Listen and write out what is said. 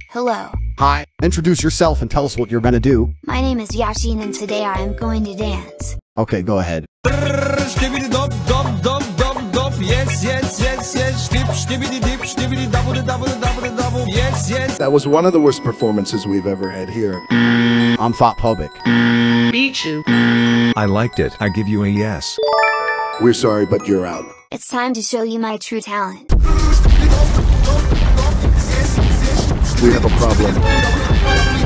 Hello. Hi, introduce yourself and tell us what you're gonna do. My name is Yashin and today I am going to dance. Okay, go ahead. Dop, dop, dop, dop, dop. Yes, yes, yes, yes. Dip, stibbity dip, stibbity double, double, double, double. Yes, yes. That was one of the worst performances we've ever had here. I'm Photphobic. Beat you. I liked it. I give you a yes. We're sorry, but you're out. It's time to show you my true talent. We have a problem.